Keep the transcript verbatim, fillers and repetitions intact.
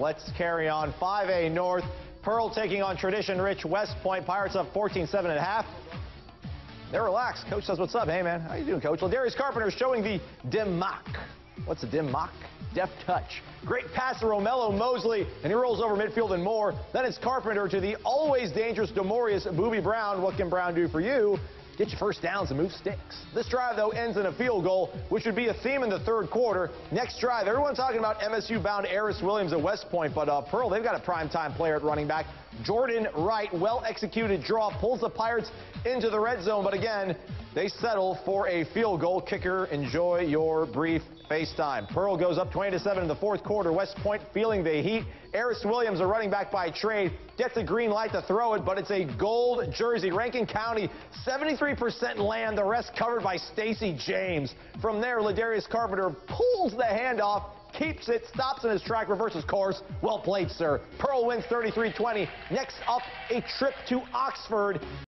Let's carry on. five A North. Pearl taking on tradition-rich West Point. Pirates up fourteen seven at half. They're relaxed. Coach says, what's up? Hey, man. How you doing, Coach? Ladarius Carpenter showing the dim mock. What's a dim mock? Deft touch. Great pass to Romello Mosley, and he rolls over midfield and more. Then it's Carpenter to the always dangerous Demorius Booby Brown. What can Brown do for you? Get your first downs and move sticks. This drive, though, ends in a field goal, which would be a theme in the third quarter. Next drive, everyone's talking about M S U-bound Eris Williams at West Point, but uh, Pearl, they've got a primetime player at running back. Jordan Wright, well-executed draw, pulls the Pirates into the red zone, but again, they settle for a field goal. Kicker, enjoy your brief FaceTime. Pearl goes up twenty to seven in the fourth quarter. West Point feeling the heat. Eris Williams, a running back by trade, gets a green light to throw it, but it's a gold jersey. Rankin County, seventy-three percent land, the rest covered by Stacy James. From there, Ladarius Carpenter pulls the handoff, keeps it, stops in his track, reverses course. Well played, sir. Pearl wins thirty-three twenty. Next up, a trip to Oxford.